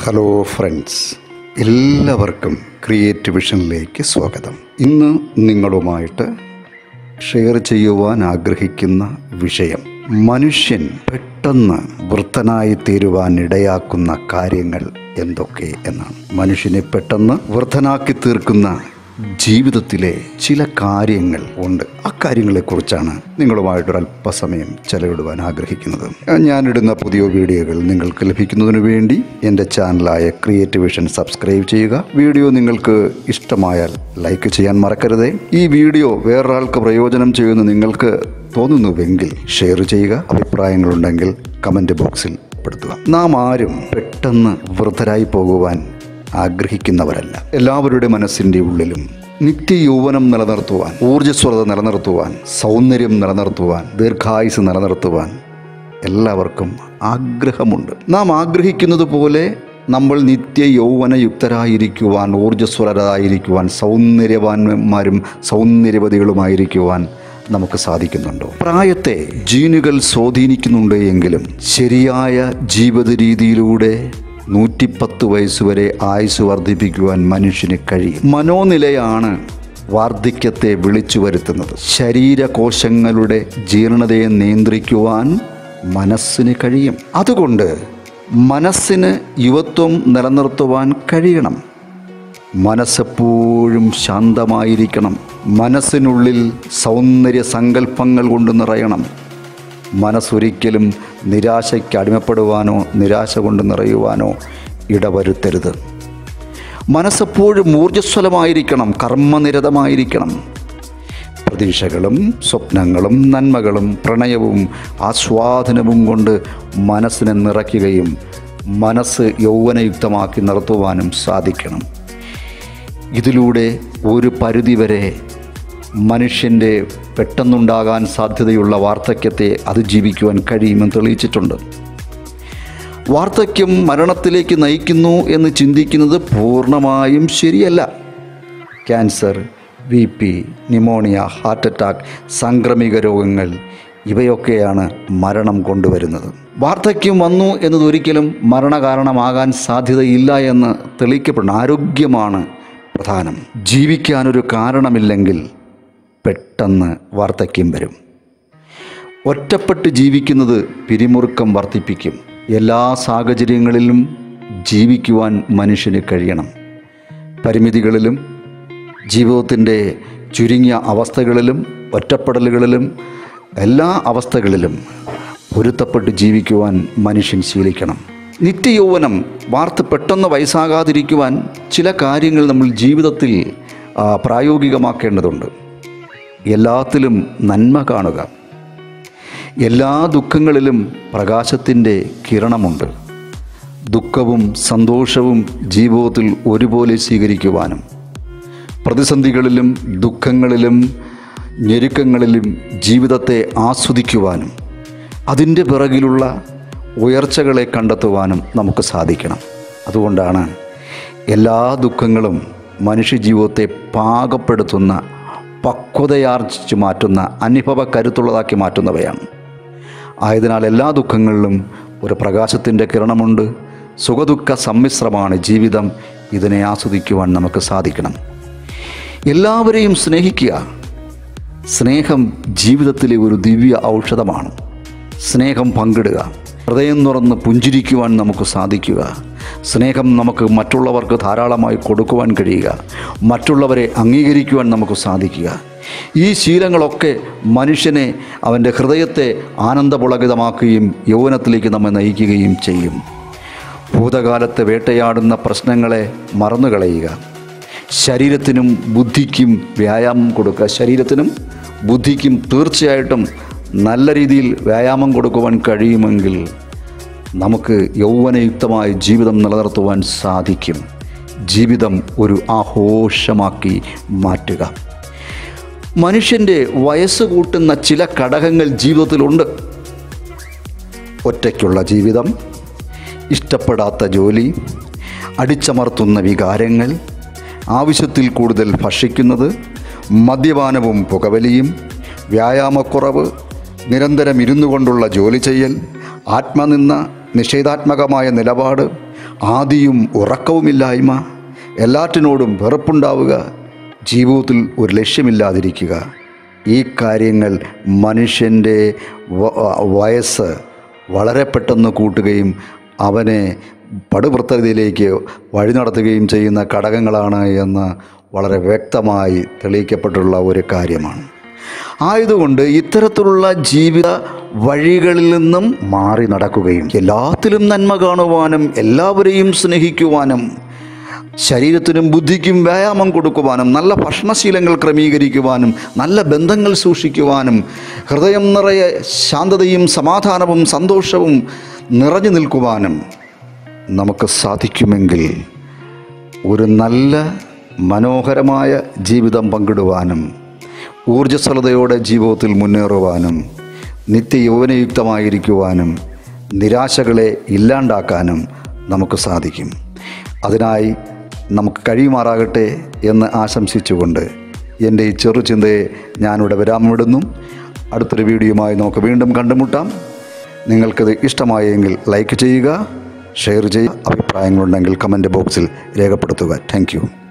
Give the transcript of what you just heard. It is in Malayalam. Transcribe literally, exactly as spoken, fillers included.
ഹലോ ഫ്രണ്ട്സ്, എല്ലാവർക്കും ക്രിയേറ്റ് വിഷനിലേക്ക് സ്വാഗതം. ഇന്ന് നിങ്ങളുമായിട്ട് ഷെയർ ചെയ്യുവാൻ ആഗ്രഹിക്കുന്ന വിഷയം മനുഷ്യൻ പെട്ടെന്ന് വൃദ്ധനായി തീരുവാൻ ഇടയാക്കുന്ന കാര്യങ്ങൾ എന്തൊക്കെ എന്നാണ്. മനുഷ്യനെ പെട്ടെന്ന് വൃദ്ധനാക്കി തീർക്കുന്ന ജീവിതത്തിലെ ചില കാര്യങ്ങൾ ഉണ്ട്. ആ കാര്യങ്ങളെക്കുറിച്ചാണ് നിങ്ങളുമായിട്ടൊരു അല്പസമയം ചെലവിടുവാൻ ആഗ്രഹിക്കുന്നത്. ഞാനിടുന്ന പുതിയ വീഡിയോകൾ നിങ്ങൾക്ക് ലഭിക്കുന്നതിന് വേണ്ടി എൻ്റെ ചാനലായ ക്രിയേറ്റ് വിഷൻ സബ്സ്ക്രൈബ് ചെയ്യുക. വീഡിയോ നിങ്ങൾക്ക് ഇഷ്ടമായാൽ ലൈക്ക് ചെയ്യാൻ മറക്കരുതേ. ഈ വീഡിയോ വേറൊരാൾക്ക് പ്രയോജനം ചെയ്യുമെന്ന് നിങ്ങൾക്ക് തോന്നുന്നുവെങ്കിൽ ഷെയർ ചെയ്യുക. അഭിപ്രായങ്ങളുണ്ടെങ്കിൽ കമൻറ്റ് ബോക്സിൽ പെടുത്തുക. നാം ആരും പെട്ടെന്ന് വൃദ്ധരായി പോകുവാൻ ആഗ്രഹിക്കുന്നവരല്ല. എല്ലാവരുടെ മനസ്സിൻ്റെ ഉള്ളിലും നിത്യയൗവനം നിലനിർത്തുവാൻ, ഊർജ്ജസ്വലത നിലനിർത്തുവാൻ, സൗന്ദര്യം നിലനിർത്തുവാൻ, ദീർഘായുസ് നിലനിർത്തുവാൻ എല്ലാവർക്കും ആഗ്രഹമുണ്ട്. നാം ആഗ്രഹിക്കുന്നത് പോലെ നമ്മൾ നിത്യ യൗവനയുക്തരായിരിക്കുവാൻ, ഊർജ്ജസ്വലരായിരിക്കുവാൻ, സൗന്ദര്യവാന്മാരും സൗന്ദര്യവതികളുമായിരിക്കുവാൻ നമുക്ക് സാധിക്കുന്നുണ്ടോ? പ്രായത്തെ ജീനുകൾ സ്വാധീനിക്കുന്നുണ്ട് എങ്കിലും ശരിയായ ജീവിത രീതിയിലൂടെ നൂറ്റിപ്പത്ത് വയസ്സുവരെ ആയുസ് വർദ്ധിപ്പിക്കുവാൻ മനുഷ്യന് കഴിയും. മനോനിലയാണ് വാർദ്ധക്യത്തെ വിളിച്ചു വരുത്തുന്നത്. ശരീരകോശങ്ങളുടെ ജീർണതയെ നിയന്ത്രിക്കുവാൻ മനസ്സിന് കഴിയും. അതുകൊണ്ട് മനസ്സിന് യുവത്വം നിലനിർത്തുവാൻ കഴിയണം. മനസ്സെപ്പോഴും ശാന്തമായിരിക്കണം. മനസ്സിനുള്ളിൽ സൗന്ദര്യ സങ്കല്പങ്ങൾ കൊണ്ട് നിറയണം. മനസ്സൊരിക്കലും നിരാശയ്ക്ക് അടിമപ്പെടുവാനോ നിരാശ കൊണ്ട് നിറയുവാനോ ഇടവരുത്തരുത്. മനസ്സെപ്പോഴും ഊർജ്ജസ്വലമായിരിക്കണം, കർമ്മനിരതമായിരിക്കണം. പ്രതീക്ഷകളും സ്വപ്നങ്ങളും നന്മകളും പ്രണയവും ആസ്വാദനവും കൊണ്ട് മനസ്സിനെ നിറയ്ക്കുകയും മനസ്സ് യൗവനയുക്തമാക്കി നിർത്തുവാനും സാധിക്കണം. ഇതിലൂടെ ഒരു പരിധിവരെ മനുഷ്യൻ്റെ പെട്ടെന്നുണ്ടാകാൻ സാധ്യതയുള്ള വാർദ്ധക്യത്തെ അതിജീവിക്കുവാൻ കഴിയുമെന്ന് തെളിയിച്ചിട്ടുണ്ട്. വാർദ്ധക്യം മരണത്തിലേക്ക് നയിക്കുന്നു എന്ന് ചിന്തിക്കുന്നത് പൂർണ്ണമായും ശരിയല്ല. Cancer, B P, pneumonia, heart attack, സാംക്രമിക രോഗങ്ങൾ ഇവയൊക്കെയാണ് മരണം കൊണ്ടുവരുന്നത്. വാർദ്ധക്യം വന്നു എന്നതൊരിക്കലും മരണകാരണമാകാൻ സാധ്യതയില്ല എന്ന് തെളിയിക്കപ്പെടുന്നു. ആരോഗ്യമാണ് പ്രധാനം. ജീവിക്കാനൊരു കാരണമില്ലെങ്കിൽ പെട്ടെന്ന് വാർദ്ധക്യം വരും. ഒറ്റപ്പെട്ട് ജീവിക്കുന്നത് പിരിമുറുക്കം വർദ്ധിപ്പിക്കും. എല്ലാ സാഹചര്യങ്ങളിലും ജീവിക്കുവാൻ മനുഷ്യന് കഴിയണം. പരിമിതികളിലും ജീവിതത്തിൻ്റെ ചുരുങ്ങിയ അവസ്ഥകളിലും ഒറ്റപ്പെടലുകളിലും എല്ലാ അവസ്ഥകളിലും പൊരുത്തപ്പെട്ട് ജീവിക്കുവാൻ മനുഷ്യൻ ശീലിക്കണം. നിത്യയൗവനം വാർത്ത് പെട്ടെന്ന് വയസ്സാകാതിരിക്കുവാൻ ചില കാര്യങ്ങൾ നമ്മൾ ജീവിതത്തിൽ പ്രായോഗികമാക്കേണ്ടതുണ്ട്. എല്ലാത്തിലും നന്മ കാണുക. എല്ലാ ദുഃഖങ്ങളിലും പ്രകാശത്തിൻ്റെ കിരണമുണ്ട്. ദുഃഖവും സന്തോഷവും ജീവിതത്തിൽ ഒരുപോലെ സ്വീകരിക്കുവാനും പ്രതിസന്ധികളിലും ദുഃഖങ്ങളിലും ഞെരുക്കങ്ങളിലും ജീവിതത്തെ ആസ്വദിക്കുവാനും അതിൻ്റെ പിറകിലുള്ള ഉയർച്ചകളെ കണ്ടെത്തുവാനും നമുക്ക് സാധിക്കണം. അതുകൊണ്ടാണ് എല്ലാ ദുഃഖങ്ങളും മനുഷ്യജീവിതത്തെ പാകപ്പെടുത്തുന്ന, പക്വതയാർജിച്ചു മാറ്റുന്ന, അനുഭവ കരുത്തുള്ളതാക്കി മാറ്റുന്നവയാണ്. ആയതിനാൽ എല്ലാ ദുഃഖങ്ങളിലും ഒരു പ്രകാശത്തിൻ്റെ കിരണമുണ്ട്. സുഖദുഃഖ സമ്മിശ്രമാണ് ജീവിതം. ഇതിനെ ആസ്വദിക്കുവാൻ നമുക്ക് സാധിക്കണം. എല്ലാവരെയും സ്നേഹിക്കുക. സ്നേഹം ജീവിതത്തിലെ ഒരു ദിവ്യ ഔഷധമാണ്. സ്നേഹം പങ്കിടുക. ഹൃദയം തുറന്ന് പുഞ്ചിരിക്കുവാൻ നമുക്ക് സാധിക്കുക. സ്നേഹം നമുക്ക് മറ്റുള്ളവർക്ക് ധാരാളമായി കൊടുക്കുവാൻ കഴിയുക. മറ്റുള്ളവരെ അംഗീകരിക്കുവാൻ നമുക്ക് സാധിക്കുക. ഈ ശീലങ്ങളൊക്കെ മനുഷ്യനെ, അവൻ്റെ ഹൃദയത്തെ ആനന്ദപുളകിതമാക്കുകയും യൗവനത്തിലേക്ക് നമ്മെ നയിക്കുകയും ചെയ്യും. ഭൂതകാലത്തെ വേട്ടയാടുന്ന പ്രശ്നങ്ങളെ മറന്നുകളയുക. ശരീരത്തിനും ബുദ്ധിക്കും വ്യായാമം കൊടുക്കുക. ശരീരത്തിനും ബുദ്ധിക്കും തീർച്ചയായിട്ടും നല്ല രീതിയിൽ വ്യായാമം കൊടുക്കുവാൻ കഴിയുമെങ്കിൽ നമുക്ക് യൗവനയുക്തമായ ജീവിതം നിലനിർത്തുവാൻ സാധിക്കും. ജീവിതം ഒരു ആഘോഷമാക്കി മാറ്റുക. മനുഷ്യൻ്റെ വയസ്സ് കൂട്ടുന്ന ചില ഘടകങ്ങൾ ജീവിതത്തിലുണ്ട്. ഒറ്റയ്ക്കുള്ള ജീവിതം, ഇഷ്ടപ്പെടാത്ത ജോലി, അടിച്ചമർത്തുന്ന വികാരങ്ങൾ, ആവശ്യത്തിൽ കൂടുതൽ ഭക്ഷിക്കുന്നത്, മദ്യപാനവും പുകവലിയും, വ്യായാമക്കുറവ്, നിരന്തരം ഇരുന്നു കൊണ്ടുള്ള ജോലി ചെയ്യൽ, ആത്മനിന്ദ, നിഷേധാത്മകമായ നിലപാട്, ആദിയും ഉറക്കവുമില്ലായ്മ, എല്ലാറ്റിനോടും വെറുപ്പുണ്ടാവുക, ജീവിതത്തിൽ ഒരു ലക്ഷ്യമില്ലാതിരിക്കുക, ഈ കാര്യങ്ങൾ മനുഷ്യൻ്റെ വയസ്സ് വളരെ പെട്ടെന്ന് കൂട്ടുകയും അവനെ പടുവൃത്തതയിലേക്ക് വഴി നടത്തുകയും ചെയ്യുന്ന ഘടകങ്ങളാണ് എന്ന് വളരെ വ്യക്തമായി തെളിയിക്കപ്പെട്ടുള്ള ഒരു കാര്യമാണ്. ആയതുകൊണ്ട് ഇത്തരത്തിലുള്ള ജീവിത വഴികളിൽ നിന്നും മാറി നടക്കുകയും എല്ലാത്തിലും നന്മ കാണുവാനും എല്ലാവരെയും സ്നേഹിക്കുവാനും ശരീരത്തിനും ബുദ്ധിക്കും വ്യായാമം കൊടുക്കുവാനും നല്ല ഭക്ഷണശീലങ്ങൾ ക്രമീകരിക്കുവാനും നല്ല ബന്ധങ്ങൾ സൂക്ഷിക്കുവാനും ഹൃദയം നിറയെ ശാന്തതയും സമാധാനവും സന്തോഷവും നിറഞ്ഞു നിൽക്കുവാനും നമുക്ക് സാധിക്കുമെങ്കിൽ ഒരു നല്ല മനോഹരമായ ജീവിതം പങ്കിടുവാനും ഊർജ്ജസ്വലതയോടെ ജീവിതത്തിൽ മുന്നേറുവാനും നിത്യയൗവനയുക്തമായിരിക്കുവാനും നിരാശകളെ ഇല്ലാണ്ടാക്കാനും നമുക്ക് സാധിക്കും. അതിനായി നമുക്ക് കഴിയുമാറാകട്ടെ എന്ന് ആശംസിച്ചുകൊണ്ട് എൻ്റെ ഈ ചെറുചിന്തയെ ഞാനിവിടെ വിരാമമിടുന്നു. അടുത്തൊരു വീഡിയോയുമായി നമുക്ക് വീണ്ടും കണ്ടുമുട്ടാം. നിങ്ങൾക്കത് ഇഷ്ടമായെങ്കിൽ ലൈക്ക് ചെയ്യുക, ഷെയർ ചെയ്യുക, അഭിപ്രായങ്ങളുണ്ടെങ്കിൽ കമൻറ്റ് ബോക്സിൽ രേഖപ്പെടുത്തുക. Thank U.